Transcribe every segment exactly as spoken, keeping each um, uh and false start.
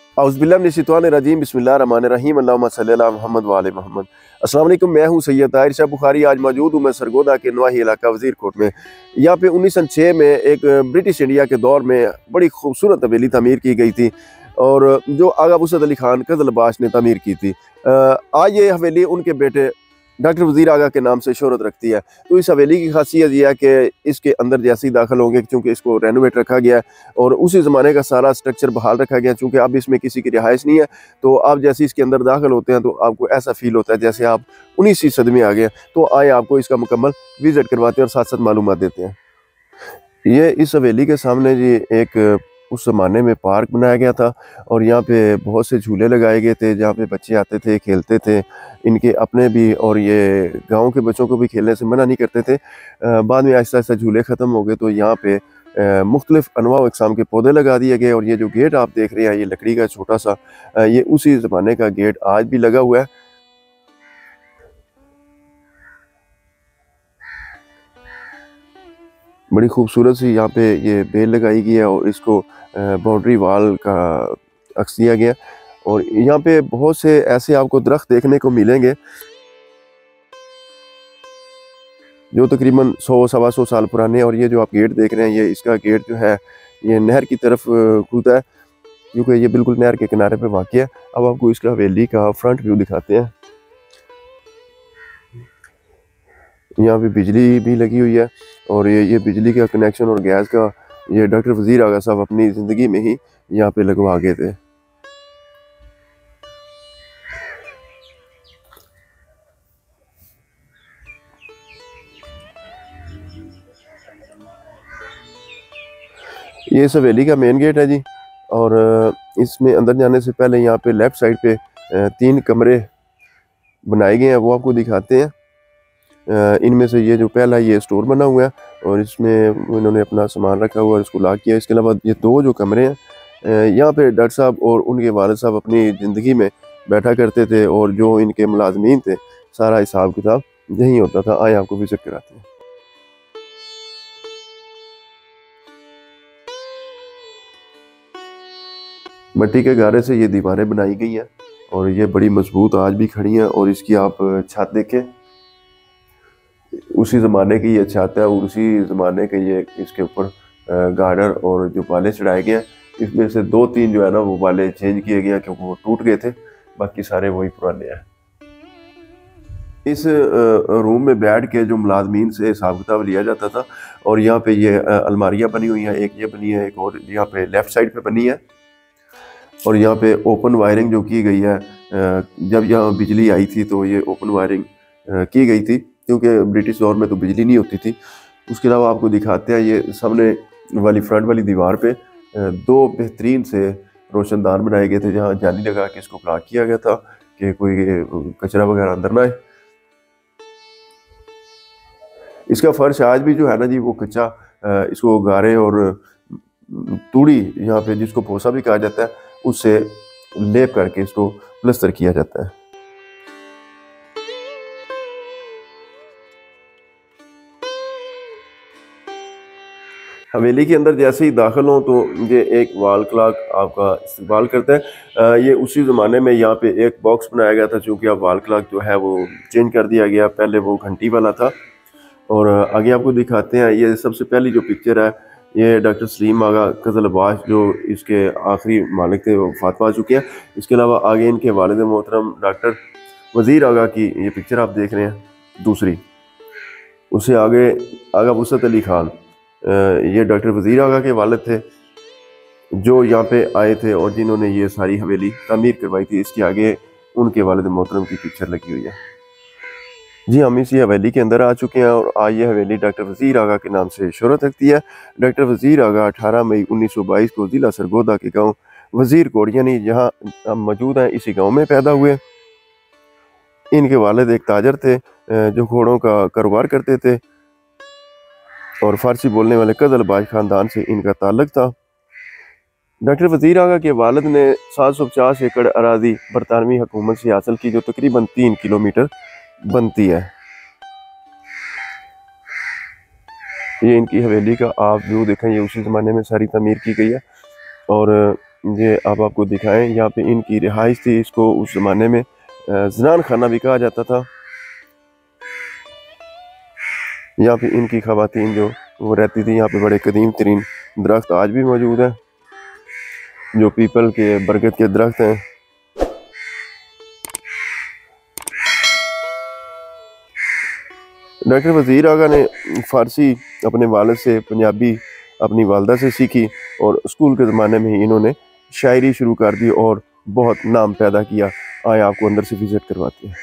औज़ुबिल्लाहिमिनश्शैतानिर्रजीम बिस्मिल्लाहिर्रहमानिर्रहीम अल्लाहुम्मा सल्लि अला मुहम्मद व आले मोहम्मद। अस्सलाम वालेकुम, मैं हूँ सैयद ताहिर शाह बुखारी। आज मौजूद हूँ मैं सरगोदा के नवाही इलाका वज़ीर कोट में। यहाँ पे उन्नीस सौ छः में एक ब्रिटिश इंडिया के दौर में बड़ी खूबसूरत हवेली तमीर की गई थी और जो आगा वुसअत अली खान कज़लबाश ने तमीर की थी। आज ये हवेली उनके बेटे डॉक्टर वज़ीर आगा के नाम से शोहरत रखती है। तो इस हवेली की खासियत यह है कि इसके अंदर जैसे ही दाखिल होंगे, चूँकि इसको रेनोवेट रखा गया है और उसी ज़माने का सारा स्ट्रक्चर बहाल रखा गया, चूँकि अब इसमें किसी की रिहाइश नहीं है। तो आप जैसे इसके अंदर दाखिल होते हैं तो आपको ऐसा फील होता है जैसे आप उन्नीसवीं सदी में आ गए। तो आए आपको इसका मुकम्मल विजिट करवाते हैं और साथ साथ मालूमात देते हैं। ये इस हवेली के सामने जी एक उस ज़माने में पार्क बनाया गया था और यहाँ पे बहुत से झूले लगाए गए थे जहाँ पे बच्चे आते थे, खेलते थे। इनके अपने भी और ये गांव के बच्चों को भी खेलने से मना नहीं करते थे। अ, बाद में आहिस्ता आहिस्ता झूले ख़त्म हो गए तो यहाँ पे अ, मुख्तलिफ़ अनवा व अक़साम के पौधे लगा दिए गए और ये जो गेट आप देख रहे हैं ये लकड़ी का छोटा सा, अ, ये उसी ज़माने का गेट आज भी लगा हुआ है। बड़ी खूबसूरत सी यहाँ पे ये बेल लगाई गई है और इसको बाउंड्री वाल का अक्स दिया गया और यहाँ पे बहुत से ऐसे आपको दरख्त देखने को मिलेंगे जो तकरीबन सौ सवा सौ साल पुराने। और ये जो आप गेट देख रहे हैं, ये इसका गेट जो है ये नहर की तरफ खुलता है, क्योंकि ये बिल्कुल नहर के किनारे पे वाक़ई है। अब आपको इसका हवेली का फ्रंट व्यू दिखाते हैं। यहाँ पे बिजली भी लगी हुई है और ये ये बिजली का कनेक्शन और गैस का ये डॉक्टर वज़ीर आगा साहब अपनी ज़िंदगी में ही यहाँ पे लगवा गए थे। ये इस हवेली का मेन गेट है जी और इसमें अंदर जाने से पहले यहाँ पे लेफ़्ट साइड पे तीन कमरे बनाए गए हैं, वो आपको दिखाते हैं। इनमें से ये जो पहला ये स्टोर बना हुआ है और इसमें उन्होंने अपना सामान रखा हुआ है, इसको लॉक किया। इसके अलावा ये दो जो कमरे हैं, यहाँ पे डॉक्टर साहब और उनके वालिद साहब अपनी ज़िंदगी में बैठा करते थे और जो इनके मुलाजमीन थे सारा हिसाब किताब यहीं होता था। आए आपको विजिट कराते हैं। मिट्टी के गारे से ये दीवारें बनाई गई हैं और ये बड़ी मजबूत आज भी खड़ी हैं और इसकी आप छत देखें, उसी ज़माने की ये छत है और उसी ज़माने के ये इसके ऊपर गार्डर और जो बाले चढ़ाए गए हैं, इसमें से दो तीन जो है ना वो बाले चेंज किए गए क्योंकि वो टूट गए थे, बाकी सारे वही पुराने हैं। इस रूम में बैठ के जो मुलाजमीन से हिसाब किताब लिया जाता था और यहाँ पे ये अलमारियाँ बनी हुई हैं, एक ये बनी है, एक और यहाँ पे लेफ़्ट साइड पे बनी है और यहाँ पे ओपन वायरिंग जो की गई है, जब यहाँ बिजली आई थी तो ये ओपन वायरिंग की गई थी क्योंकि ब्रिटिश दौर में तो बिजली नहीं होती थी। उसके अलावा आपको दिखाते हैं ये सामने वाली फ्रंट वाली दीवार पे दो बेहतरीन से रोशनदान बनाए गए थे जहाँ जाली लगा के इसको ब्लॉक किया गया था कि कोई कचरा वगैरह अंदर ना आए। इसका फर्श आज भी जो है ना जी वो कच्चा, इसको गारे और तूड़ी यहाँ पे जिसको भोसा भी कहा जाता है उससे लेप करके इसको प्लस्तर किया जाता है। हवेली के अंदर जैसे ही दाखिल हो तो ये एक वाल क्लॉक आपका इस्तेमाल करता है। ये उसी ज़माने में यहाँ पे एक बॉक्स बनाया गया था, चूँकि अब वाल क्लॉक जो है वो चेंज कर दिया गया, पहले वो घंटी वाला था। और आगे आपको दिखाते हैं, ये सबसे पहली जो पिक्चर है ये डॉक्टर सलीम आगा कज़लबाश जो इसके आखिरी मालिक थे वो फात पा चुके हैं। इसके अलावा आगे इनके वालिद मोहतरम डॉक्टर वज़ीर आगा की ये पिक्चर आप देख रहे हैं दूसरी। उससे आगे आगा वुसअत अली खान, ये डॉक्टर वज़ीर आगा के वालिद थे जो यहाँ पे आए थे और जिन्होंने ये सारी हवेली तामीर करवाई थी। इसके आगे उनके वालिद मोहतरम की पिक्चर लगी हुई है जी। हम इसी हवेली के अंदर आ चुके हैं और आज ये हवेली डॉक्टर वज़ीर आगा के नाम से शोहरत रखती है। डॉक्टर वज़ीर आगा अठारह मई उन्नीस सौ बाईस को ज़िला सरगोदा के गांव वज़ीर कोट यानी जहां हम मौजूद हैं इसी गांव में पैदा हुए। इनके वालिद एक ताजर थे जो घोड़ों का कारोबार करते थे और फारसी बोलने वाले कज़लबाश ख़ानदान से इनका ताल्लुक था। डॉक्टर वज़ीर आगा के वालिद ने सात सौ पचास एकड़ अराजी बरतानवी हुकूमत से हासिल की जो तकरीबन तीन किलोमीटर बनती है। ये इनकी हवेली का आप व्यू देखें, ये उसी ज़माने में सारी तमीर की गई है और ये आप आपको दिखाएं, यहाँ पे इनकी रिहाइश थी। इसको उस ज़माने में ज़नान खाना भी कहा जाता था। यहाँ पे इनकी ख़वातीन जो वो रहती थी। यहाँ पे बड़े कदीम तरीन दरख्त आज भी मौजूद है, जो पीपल के बरगद के दरख्त हैं। डॉक्टर वज़ीर आगा ने फ़ारसी अपने वालिद से, पंजाबी अपनी वालदा से सीखी और स्कूल के ज़माने में ही इन्होंने शायरी शुरू कर दी और बहुत नाम पैदा किया। आए आपको अंदर से विज़िट करवाते हैं।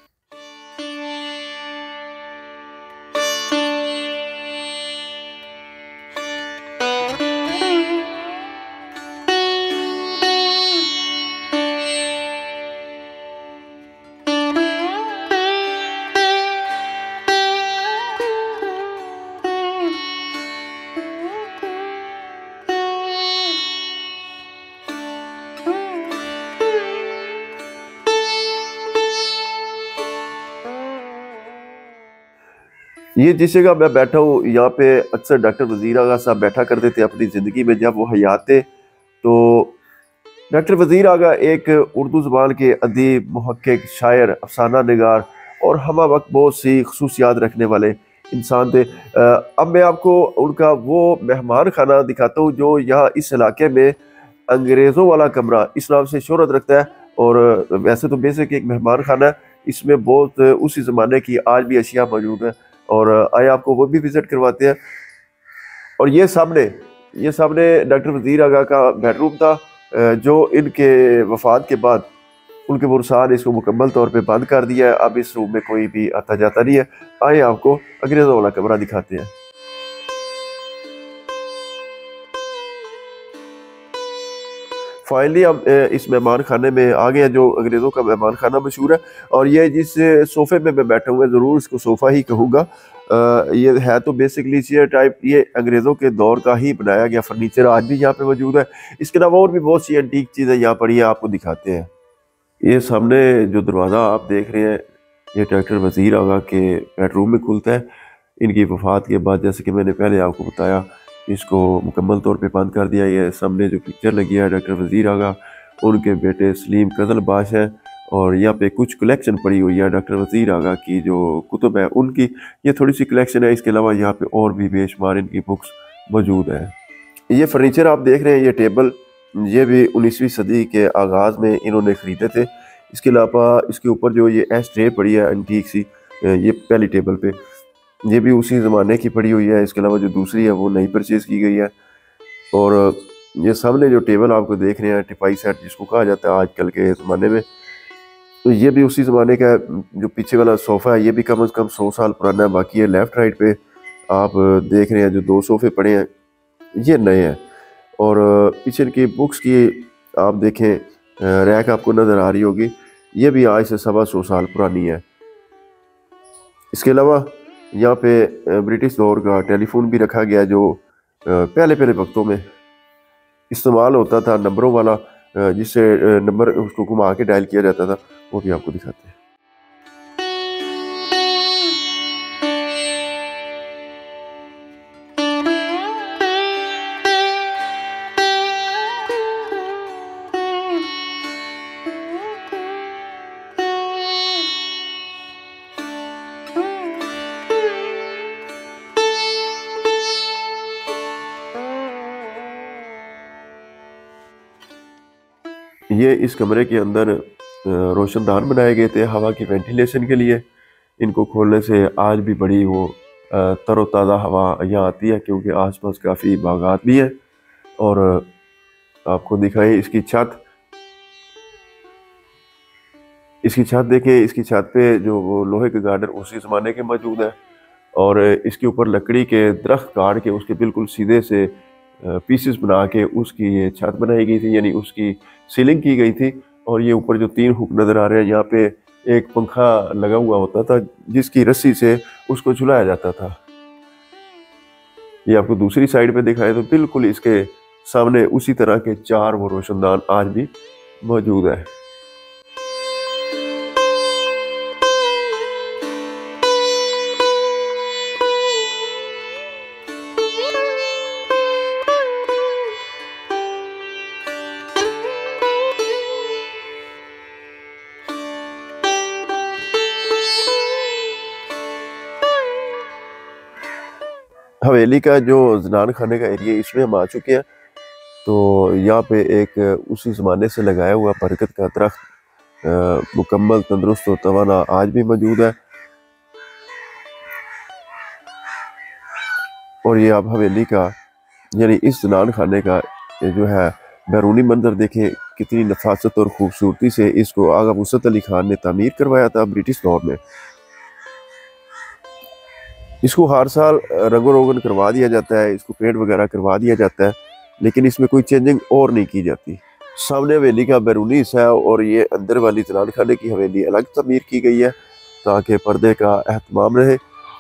ये जिस जगह मैं बैठा हूँ, यहाँ पे अक्सर डॉक्टर वज़ीर आगा साहब बैठा करते थे अपनी ज़िंदगी में जब वो हयात थे। तो डॉक्टर वज़ीर आगा एक उर्दू ज़बान के अदीब, मुहक्किक, शायर, अफसाना निगार और हमा वक्त बहुत सी ख़ुसूसियात रखने वाले इंसान थे। अब मैं आपको उनका वो मेहमान खाना दिखाता हूँ जो यहाँ इस इलाके में अंग्रेज़ों वाला कमरा इस नाम से शोहरत रखता है। और वैसे तो बेसिक एक मेहमान खाना है, इसमें बहुत उसी ज़माने की आज भी अशिया मौजूद है। और आए आपको वो भी विज़िट करवाते हैं। और ये सामने ये सामने डॉक्टर वज़ीर आगा का बेडरूम था, जो इनके वफ़ात के बाद उनके मुरसाल इसको मुकम्मल तौर पे बंद कर दिया है। अब इस रूम में कोई भी आता जाता नहीं है। आए आपको अंग्रेज़ों वाला कमरा दिखाते हैं। फाइनली हम इस मेहमान खाने में आ गए हैं, जो अंग्रेज़ों का मेहमान खाना मशहूर है। और ये जिस सोफ़े में मैं बैठा हुआ, ज़रूर इसको सोफ़ा ही कहूँगा। ये है तो बेसिकली चेयर टाइप, ये अंग्रेज़ों के दौर का ही बनाया गया फर्नीचर आज भी यहाँ पे मौजूद है। इसके अलावा और भी बहुत सी एंटीक चीज़ें यहाँ पड़ी हैं, आपको दिखाते हैं। ये सामने जो दरवाज़ा आप देख रहे हैं, ये डॉक्टर वज़ीर आगा के बेडरूम में खुलता है। इनकी वफ़ात के बाद, जैसे कि मैंने पहले आपको बताया, इसको मुकम्मल तौर पे बंद कर दिया। ये सामने जो पिक्चर लगी है डॉक्टर वज़ीर आगा, उनके बेटे सलीम कज़ल बाश हैं। और यहाँ पे कुछ कलेक्शन पड़ी हुई है डॉक्टर वज़ीर आगा की, जो कुतुब है उनकी, ये थोड़ी सी कलेक्शन है। इसके अलावा यहाँ पे और भी बेशुमार इनकी बुक्स मौजूद हैं। ये फर्नीचर आप देख रहे हैं, ये टेबल, ये भी उन्नीसवीं सदी के आगाज़ में इन्होंने ख़रीदे थे। इसके अलावा इसके ऊपर जो ये एश ट्रे पड़ी है एंटीक सी, ये पहली टेबल पे, ये भी उसी ज़माने की पड़ी हुई है। इसके अलावा जो दूसरी है वो नई परचेज़ की गई है। और ये सामने जो टेबल आपको देख रहे हैं, टिपाई सेट जिसको कहा जाता है आजकल के ज़माने में, तो ये भी उसी ज़माने का है। जो पीछे वाला सोफ़ा है ये भी कम अज़ कम सौ साल पुराना है। बाकी ये लेफ़्ट राइट पे आप देख रहे हैं जो दो सोफ़े पड़े हैं, ये नए हैं। और पीछे की बुक्स की आप देखें रैक आपको नज़र आ रही होगी, ये भी आज से सवा सौ साल पुरानी है। इसके अलावा यहाँ पे ब्रिटिश दौर का टेलीफोन भी रखा गया, जो पहले पहले वक्तों में इस्तेमाल होता था, नंबरों वाला, जिससे नंबर उसको घुमा के डायल किया जाता था, वो भी आपको दिखाते हैं। ये इस कमरे के अंदर रोशनदान बनाए गए थे हवा की वेंटिलेशन के लिए। इनको खोलने से आज भी बड़ी वो तरोताज़ा हवा यहाँ आती है, क्योंकि आसपास काफ़ी बागात भी है। और आपको दिखाएं इसकी छत, इसकी छत देखें। इसकी छत पे जो वो लोहे के गार्डर उसी ज़माने के मौजूद है। और इसके ऊपर लकड़ी के दरख्त काट के उसके बिल्कुल सीधे से पीसेस बना के उसकी ये छत बनाई गई थी, यानी उसकी सीलिंग की गई थी। और ये ऊपर जो तीन हुक नज़र आ रहे हैं, यहाँ पे एक पंखा लगा हुआ होता था जिसकी रस्सी से उसको झुलाया जाता था। ये आपको दूसरी साइड पे दिखाए तो बिल्कुल इसके सामने उसी तरह के चार वो रोशनदान आज भी मौजूद है। हवेली का जो जनान खाने का एरिया इसमें हम आ चुके हैं। तो यहाँ पे एक उसी ज़माने से लगाया हुआ बरगद का दरख्त मुकम्मल तंदुरुस्त और तवाना आज भी मौजूद है। और ये आप हवेली का यानी इस जनान खाने का जो है बैरूनी मंजर देखें, कितनी नफासत और ख़ूबसूरती से इसको आगा वुसअत अली खान ने तामीर करवाया था ब्रिटिश दौर में। इसको हर साल रंगो रोगन करवा दिया जाता है, इसको पेंट वगैरह करवा दिया जाता है, लेकिन इसमें कोई चेंजिंग और नहीं की जाती। सामने हवेली का बैरूनी हिस्सा है और ये अंदर वाली जनान खाने की हवेली अलग तामीर की गई है ताकि पर्दे का एहतमाम रहे।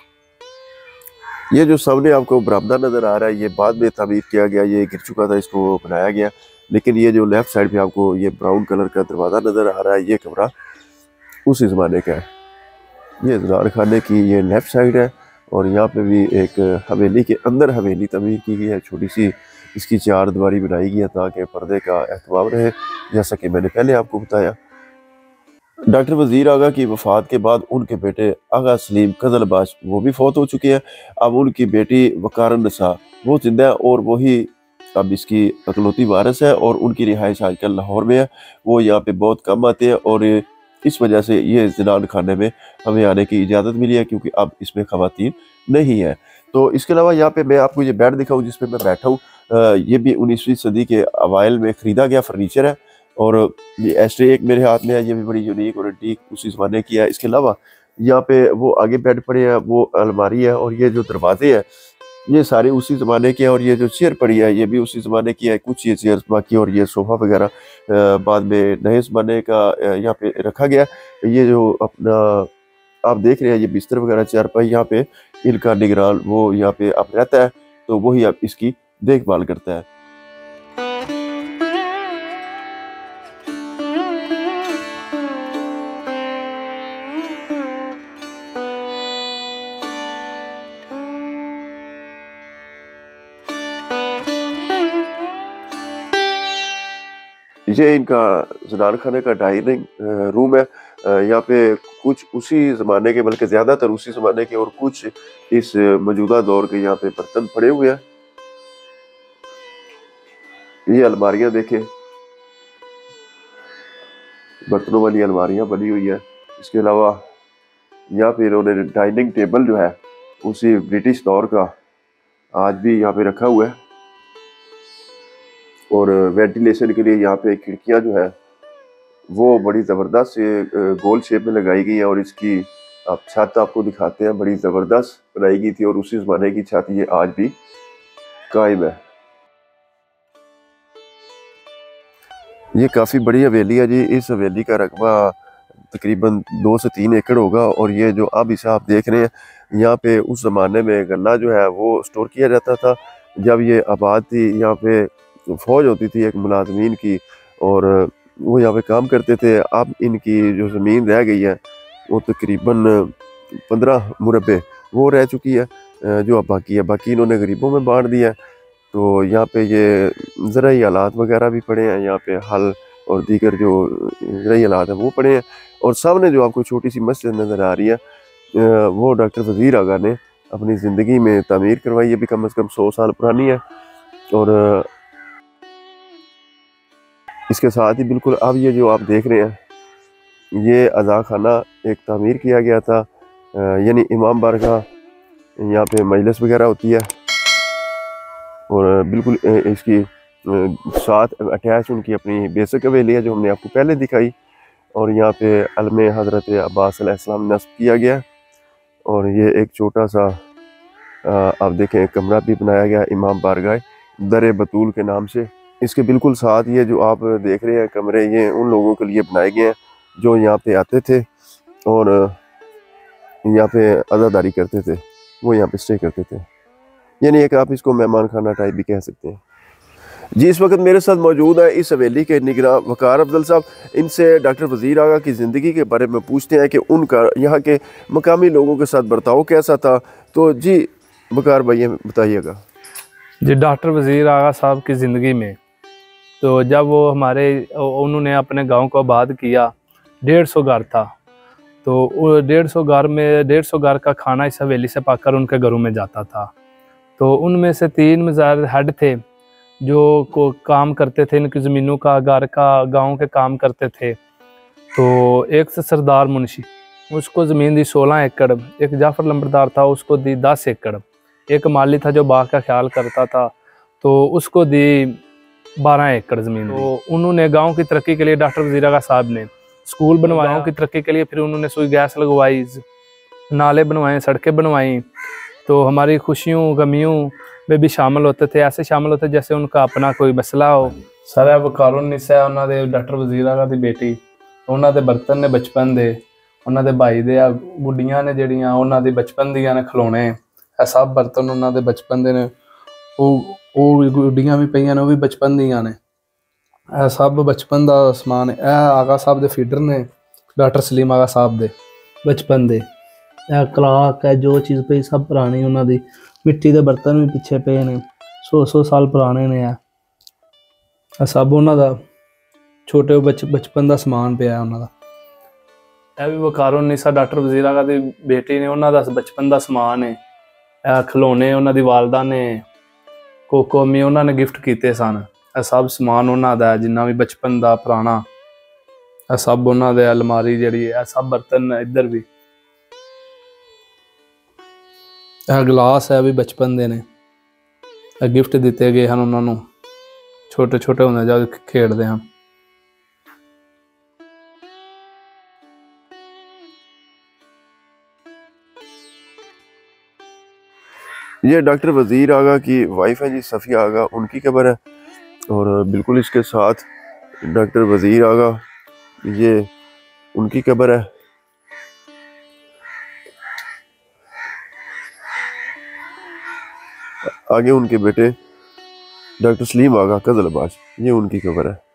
ये जो सामने आपको बरामदा नज़र आ रहा है ये बाद में तामीर किया गया, ये गिर चुका था, इसको बनाया गया। लेकिन ये जो लेफ़्ट साइड पे आपको ये ब्राउन कलर का दरवाज़ा नज़र आ रहा है, ये कमरा उसी ज़माने का है। ये जनान खाने की ये लेफ़्ट साइड है और यहाँ पे भी एक हवेली के अंदर हवेली तमीर की गई है, छोटी सी इसकी चार दीवारी बनाई गई है ताकि पर्दे का एहतमाम रहे, जैसा कि मैंने पहले आपको बताया। डॉक्टर वज़ीर आगा की वफ़ात के बाद उनके बेटे आगा सलीम कज़लबाश वो भी फौत हो चुके हैं। अब उनकी बेटी वकार नसा वो जिंदा है और वही अब इसकी अकलौती वारिस है और उनकी रिहाइश आजकल लाहौर में है। वो यहाँ पे बहुत कम आते हैं और इस वजह से ये जनान खाने में हमें आने की इजाज़त मिली है क्योंकि अब इसमें ख़वातीन नहीं है। तो इसके अलावा यहाँ पे मैं आपको ये बेड दिखाऊँ जिस पे मैं बैठा हूँ, ये भी उन्नीसवीं सदी के अवाइल में ख़रीदा गया फर्नीचर है। और ये एस्ट्रे एक मेरे हाथ में है, ये भी बड़ी यूनिक और एंटीक उसी ज़माने की है। इसके अलावा यहाँ पे वो आगे बेड पड़े हैं, वो अलमारी है और ये जो दरवाजे हैं ये सारे उसी ज़माने के हैं और ये जो चेयर पड़ी है ये भी उसी ज़माने की है। कुछ ये चेयर्स बाकी और ये सोफ़ा वगैरह बाद में नए ज़माने का यहाँ पे रखा गया। ये जो अपना आप देख रहे हैं ये बिस्तर वगैरह चारपाई, यहाँ पे इनका निगरान वो यहाँ पे अब रहता है, तो वही अब इसकी देखभाल करता है। ये इनका जनान खाने का डाइनिंग रूम है। यहाँ पे कुछ उसी ज़माने के बल्कि ज़्यादातर उसी ज़माने के और कुछ इस मौजूदा दौर के यहाँ पे बर्तन पड़े हुए हैं। ये अलमारियाँ देखें, बर्तनों वाली अलमारियाँ बनी हुई है। इसके अलावा यहाँ पे इन्होंने डाइनिंग टेबल जो है उसी ब्रिटिश दौर का आज भी यहाँ पे रखा हुआ है और वेंटिलेशन के लिए यहाँ पे खिड़कियाँ जो है वो बड़ी ज़बरदस्त से गोल शेप में लगाई गई है और इसकी आप छत आपको दिखाते हैं, बड़ी ज़बरदस्त बनाई गई थी और उसी ज़माने की छत ये आज भी कायम है। ये काफ़ी बड़ी हवेली है जी। इस हवेली का रकबा तकरीबन दो से तीन एकड़ होगा और ये जो अब इसे आप देख रहे हैं यहाँ पे उस ज़माने में गन्ना जो है वो स्टोर किया जाता था। जब ये आबाद थी यहाँ पे फ़ौज होती थी एक मुलाजमीन की और वो यहाँ पे काम करते थे। अब इनकी जो ज़मीन रह गई है वो तकरीबन पंद्रह मुरब्बे वो रह चुकी है जो अब बाकी है, बाकी इन्होंने गरीबों में बांट दिया है। तो यहाँ पे ये ज़राई आलात वगैरह भी पड़े हैं, यहाँ पे हल और दीगर जो ज़राई आलात हैं वो पड़े हैं। और सामने जो आपको छोटी सी मस्जिद नज़र आ रही है वो डॉक्टर वज़ीर आगा ने अपनी ज़िंदगी में तामीर करवाई है, भी कम अज़ कम सौ साल पुरानी है। और इसके साथ ही बिल्कुल अब ये जो आप देख रहे हैं ये अज़ा खाना एक तामीर किया गया था, यानी इमाम बारगाह, यहाँ पे मजलिस वगैरह होती है और बिल्कुल इसकी साथ अटैच उनकी अपनी बेसिक हवेली है जो हमने आपको पहले दिखाई। और यहाँ पे अलमे हज़रत अब्बास अलैहिस्सलाम नस्ब किया गया और ये एक छोटा सा आप देखें कमरा भी बनाया गया इमाम बारगाह दर बतूल के नाम से। इसके बिल्कुल साथ ये जो आप देख रहे हैं कमरे ये उन लोगों के लिए बनाए गए हैं जो यहाँ पे आते थे और यहाँ पे अज़ादारी करते थे, वो यहाँ पे स्टे करते थे, यानी एक आप इसको मेहमान खाना टाइप भी कह सकते हैं जी। इस वक्त मेरे साथ मौजूद है इस हवेली के निगरान वकार अफजल साहब। इनसे डॉक्टर वज़ीर आगा की ज़िंदगी के बारे में पूछते हैं कि उनका यहाँ के मकामी लोगों के साथ बर्ताव कैसा था। तो जी वकार भाई बताइएगा। जी डॉक्टर वज़ीर आगा साहब की ज़िंदगी में तो जब वो हमारे उन्होंने अपने गांव को आबाद किया, डेढ़ सौ घर था, तो डेढ़ सौ घर में डेढ़ सौ घर का खाना इस हवेली से पाकर उनके घरों में जाता था। तो उनमें से तीन मज़ार हेड थे जो को काम करते थे, इनकी ज़मीनों का, घर का, गांव के काम करते थे। तो एक से सरदार मुंशी, उसको ज़मीन दी सोलह एकड़, एक जाफ़र लंबरदार था उसको दी दस एकड़, एक माली था जो बाग का ख्याल करता था तो उसको दी बारह एकड़ ज़मीन। तो उन्होंने गांव की तरक्की के लिए, डॉक्टर वज़ीर आगा साहब ने स्कूल बनवाया गांव की तरक्की के लिए, फिर उन्होंने सुई गैस लगवाई, नाले बनवाए, सड़कें बनवाई। तो हमारी खुशियों गमियों में भी शामिल होते थे, ऐसे शामिल होते जैसे उनका अपना कोई मसला हो। सारा वकारुन्निसा उन्होंने डॉक्टर वज़ीर आगा की बेटी, उन्होंने बर्तन ने बचपन दे, उन्होंने भाई दे गुड्डियां ने जड़ियाँ उन्होंने बचपन दियां ने खिलौने, यह सब बर्तन उन्होंने बचपन दे ने, वो गुड्डियां भी पईयां ने वो भी बचपन दियां ने, यह सब बचपन का समान है। यह आगा साहब के फीडर ने डॉक्टर सलीम आगा साहब दे बचपन दे, यह कलाक है जो चीज़ पे सब पुरानी उन्होंने, मिट्टी के बर्तन भी पिछे पे ने, सौ सौ साल पुराने ने, यह सब उन्होंने छोटे बच बचपन का समान पे उन्होंने। यह भी वकारुन्निसा डॉक्टर वज़ीर आगा की बेटी ने, उन्होंने बचपन का समान है, यह खिलौने उन्होंने वालदा ने कोको में उन्होंने गिफ्ट किए सन, यह सब समान उन्होंने जिन्ना भी बचपन का पुराना, यह सब उन्होंने अलमारी जी है, सब बर्तन इधर भी, यह गिलास है भी बचपन दे ने, यह गिफ्ट दिते गए हैं उन्होंने छोटे छोटे होंदे जब खेडते हैं। ये डॉक्टर वज़ीर आगा की वाइफ है जी सफ़िया आगा, उनकी कब्र है। और बिल्कुल इसके साथ डॉक्टर वज़ीर आगा, ये उनकी कब्र है। आगे उनके बेटे डॉक्टर सलीम आगा कज़लबाज, ये उनकी कब्र है।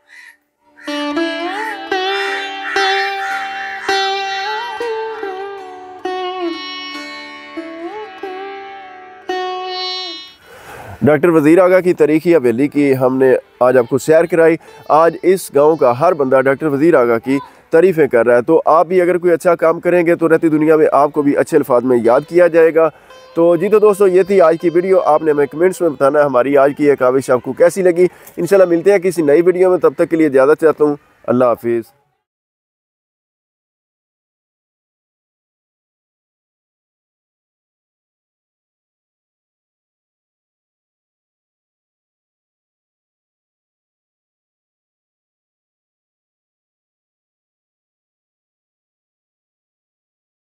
डॉक्टर वज़ीर आगा की तारीखी हवेली की हमने आज आपको सैर कराई। आज इस गांव का हर बंदा डॉक्टर वज़ीर आगा की तारीफ़ें कर रहा है। तो आप भी अगर कोई अच्छा काम करेंगे तो रहती दुनिया में आपको भी अच्छे अल्फाज में याद किया जाएगा। तो जी तो दोस्तों, ये थी आज की वीडियो। आपने हमें कमेंट्स में बताना है हमारी आज की यह काविश आपको कैसी लगी। इंशाल्लाह मिलते हैं किसी नई वीडियो में, तब तक के लिए इजाज़त चाहता हूँ। अल्लाह हाफिज़।